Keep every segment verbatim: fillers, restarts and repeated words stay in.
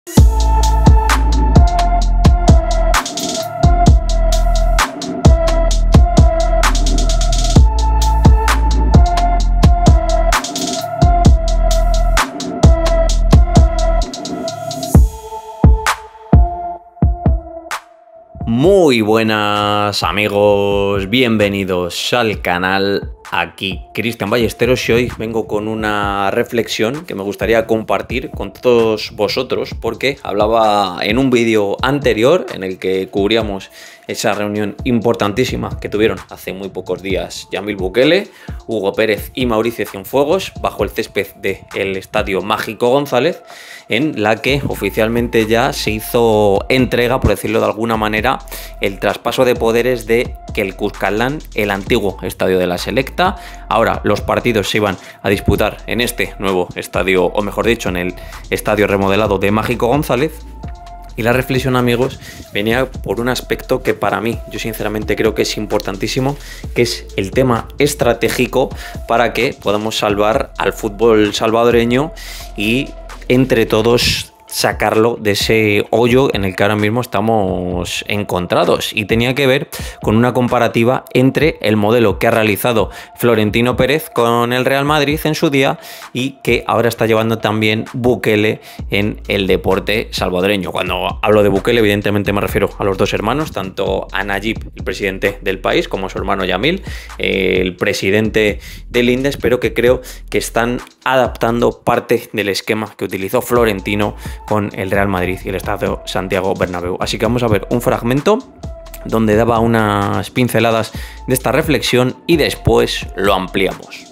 Muy buenas amigos, bienvenidos al canal. Aquí Cristian Ballesteros y hoy vengo con una reflexión que me gustaría compartir con todos vosotros, porque hablaba en un vídeo anterior en el que cubríamos esa reunión importantísima que tuvieron hace muy pocos días Yamil Bukele, Hugo Pérez y Mauricio Cienfuegos bajo el césped del Estadio Mágico González, en la que oficialmente ya se hizo entrega, por decirlo de alguna manera, el traspaso de poderes de que el Cuscatlán, el antiguo estadio de la Selecta, ahora los partidos se iban a disputar en este nuevo estadio, o mejor dicho, en el estadio remodelado de Mágico González. Y la reflexión, amigos, venía por un aspecto que para mí, yo sinceramente creo que es importantísimo, que es el tema estratégico para que podamos salvar al fútbol salvadoreño y entre todos sacarlo de ese hoyo en el que ahora mismo estamos encontrados. Y tenía que ver con una comparativa entre el modelo que ha realizado Florentino Pérez con el Real Madrid en su día y que ahora está llevando también Bukele en el deporte salvadoreño. Cuando hablo de Bukele, evidentemente me refiero a los dos hermanos, tanto a Nayib, el presidente del país, como a su hermano Yamil, el presidente del INDES, pero que creo que están adaptando parte del esquema que utilizó Florentino con el Real Madrid y el Estadio Santiago Bernabéu. Así que vamos a ver un fragmento donde daba unas pinceladas de esta reflexión y después lo ampliamos.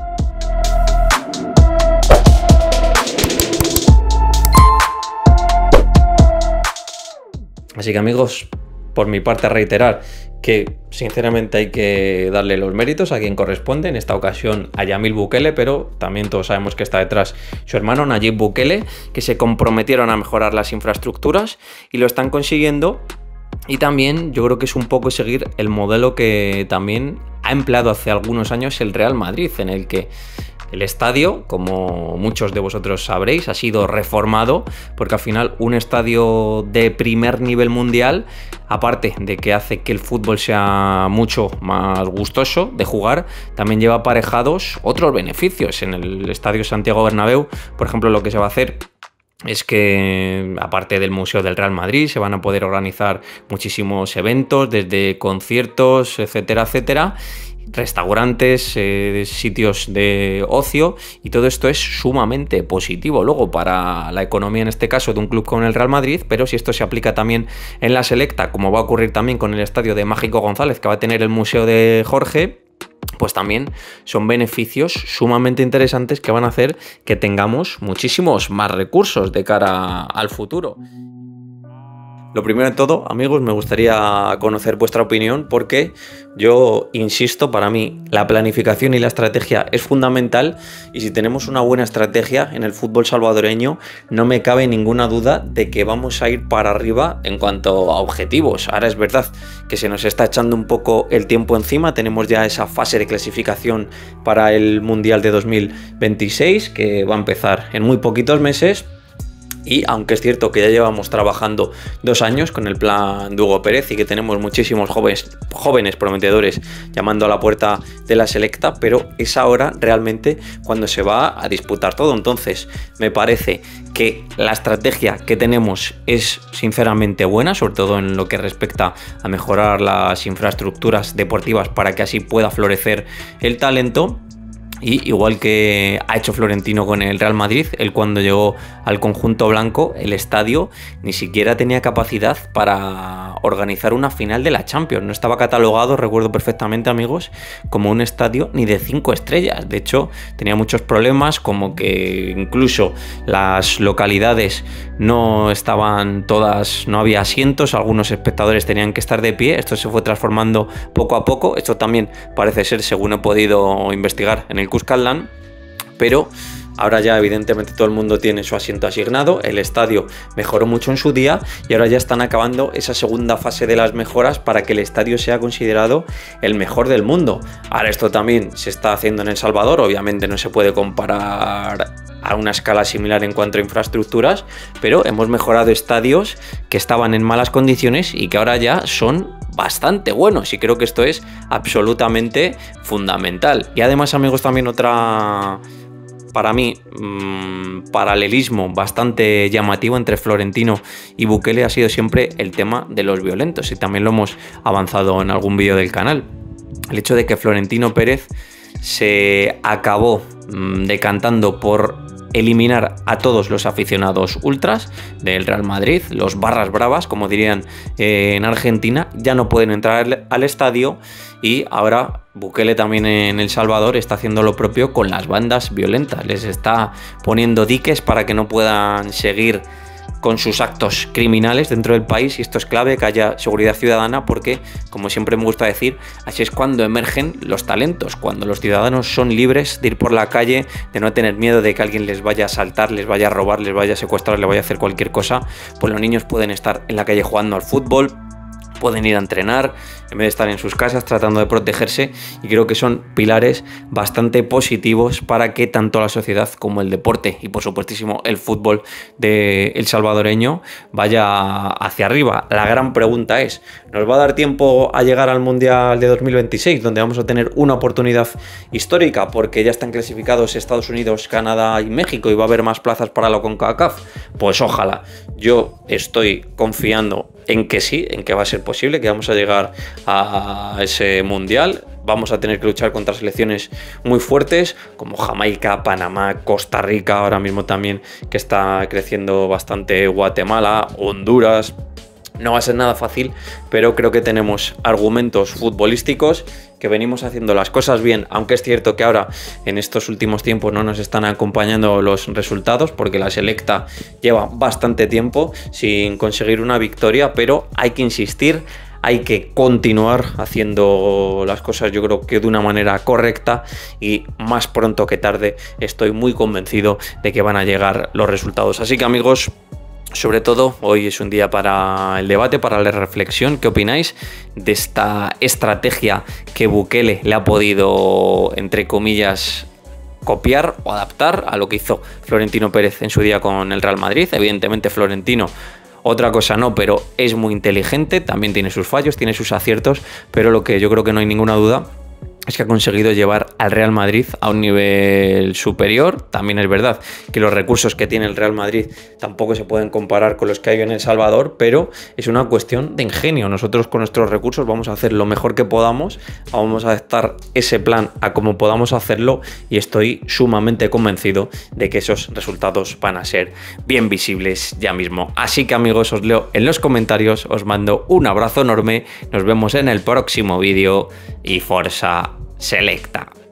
Así que, amigos, por mi parte reiterar que sinceramente hay que darle los méritos a quien corresponde, en esta ocasión a Yamil Bukele, pero también todos sabemos que está detrás su hermano Nayib Bukele, que se comprometieron a mejorar las infraestructuras y lo están consiguiendo. Y también yo creo que es un poco seguir el modelo que también ha empleado hace algunos años el Real Madrid, en el que el estadio, como muchos de vosotros sabréis, ha sido reformado, porque al final un estadio de primer nivel mundial, aparte de que hace que el fútbol sea mucho más gustoso de jugar, también lleva aparejados otros beneficios. En el Estadio Santiago Bernabéu, por ejemplo, lo que se va a hacer es que, aparte del Museo del Real Madrid, se van a poder organizar muchísimos eventos, desde conciertos, etcétera, etcétera, restaurantes, eh, sitios de ocio, y todo esto es sumamente positivo luego para la economía, en este caso de un club con el Real Madrid. Pero si esto se aplica también en la Selecta, como va a ocurrir también con el estadio de Mágico González, que va a tener el Museo de Jorge, pues también son beneficios sumamente interesantes que van a hacer que tengamos muchísimos más recursos de cara al futuro. Lo primero de todo, amigos, me gustaría conocer vuestra opinión, porque yo insisto, para mí la planificación y la estrategia es fundamental, y si tenemos una buena estrategia en el fútbol salvadoreño, no me cabe ninguna duda de que vamos a ir para arriba en cuanto a objetivos. Ahora es verdad que se nos está echando un poco el tiempo encima, tenemos ya esa fase de clasificación para el Mundial de dos mil veintiséis que va a empezar en muy poquitos meses. Y aunque es cierto que ya llevamos trabajando dos años con el plan de Hugo Pérez y que tenemos muchísimos jóvenes, jóvenes prometedores llamando a la puerta de la Selecta, pero es ahora realmente cuando se va a disputar todo. Entonces me parece que la estrategia que tenemos es sinceramente buena, sobre todo en lo que respecta a mejorar las infraestructuras deportivas para que así pueda florecer el talento. Y igual que ha hecho Florentino con el Real Madrid, él cuando llegó al conjunto blanco, el estadio ni siquiera tenía capacidad para organizar una final de la Champions. No estaba catalogado, recuerdo perfectamente, amigos, como un estadio ni de cinco estrellas. De hecho, tenía muchos problemas, como que incluso las localidades no estaban todas, no había asientos, algunos espectadores tenían que estar de pie. Esto se fue transformando poco a poco. Esto también parece ser, según he podido investigar, en el Cuscatlán, pero Ahora ya evidentemente todo el mundo tiene su asiento asignado, el estadio mejoró mucho en su día y ahora ya están acabando esa segunda fase de las mejoras para que el estadio sea considerado el mejor del mundo. Ahora esto también se está haciendo en El Salvador, obviamente no se puede comparar a una escala similar en cuanto a infraestructuras, pero hemos mejorado estadios que estaban en malas condiciones y que ahora ya son bastante buenos, y creo que esto es absolutamente fundamental. Y además, amigos, también otra, para mí, mmm, paralelismo bastante llamativo entre Florentino y Bukele ha sido siempre el tema de los violentos, y también lo hemos avanzado en algún vídeo del canal. El hecho de que Florentino Pérez se acabó mmm, decantando por eliminar a todos los aficionados ultras del Real Madrid, los barras bravas, como dirían eh, en Argentina, ya no pueden entrar al, al estadio, y ahora Bukele también en El Salvador está haciendo lo propio con las bandas violentas, les está poniendo diques para que no puedan seguir con sus actos criminales dentro del país, y esto es clave, que haya seguridad ciudadana, porque, como siempre me gusta decir, así es cuando emergen los talentos, cuando los ciudadanos son libres de ir por la calle, de no tener miedo de que alguien les vaya a asaltar, les vaya a robar, les vaya a secuestrar, les vaya a hacer cualquier cosa. Pues los niños pueden estar en la calle jugando al fútbol, pueden ir a entrenar en vez de estar en sus casas tratando de protegerse, y creo que son pilares bastante positivos para que tanto la sociedad como el deporte y por supuestísimo el fútbol de el salvadoreño vaya hacia arriba. La gran pregunta es, ¿nos va a dar tiempo a llegar al Mundial de dos mil veintiséis, donde vamos a tener una oportunidad histórica, porque ya están clasificados Estados Unidos, Canadá y México, y va a haber más plazas para la CONCACAF? Pues ojalá. Yo estoy confiando en que sí, en que va a ser posible, que vamos a llegar a ese mundial. Vamos a tener que luchar contra selecciones muy fuertes como Jamaica, Panamá, Costa Rica, ahora mismo también que está creciendo bastante Guatemala, Honduras. No va a ser nada fácil, pero creo que tenemos argumentos futbolísticos, que venimos haciendo las cosas bien, aunque es cierto que ahora en estos últimos tiempos no nos están acompañando los resultados, porque la selecta lleva bastante tiempo sin conseguir una victoria, pero hay que insistir, hay que continuar haciendo las cosas, yo creo que de una manera correcta, y más pronto que tarde estoy muy convencido de que van a llegar los resultados. Así que, amigos, sobre todo, hoy es un día para el debate, para la reflexión. ¿Qué opináis de esta estrategia que Bukele le ha podido, entre comillas, copiar o adaptar a lo que hizo Florentino Pérez en su día con el Real Madrid? Evidentemente Florentino, otra cosa no, pero es muy inteligente, también tiene sus fallos, tiene sus aciertos, pero lo que yo creo que no hay ninguna duda es que ha conseguido llevar al Real Madrid a un nivel superior. También es verdad que los recursos que tiene el Real Madrid tampoco se pueden comparar con los que hay en El Salvador, pero es una cuestión de ingenio. Nosotros con nuestros recursos vamos a hacer lo mejor que podamos, vamos a adaptar ese plan a como podamos hacerlo, y estoy sumamente convencido de que esos resultados van a ser bien visibles ya mismo. Así que, amigos, os leo en los comentarios, os mando un abrazo enorme, nos vemos en el próximo vídeo y Forza Selecta.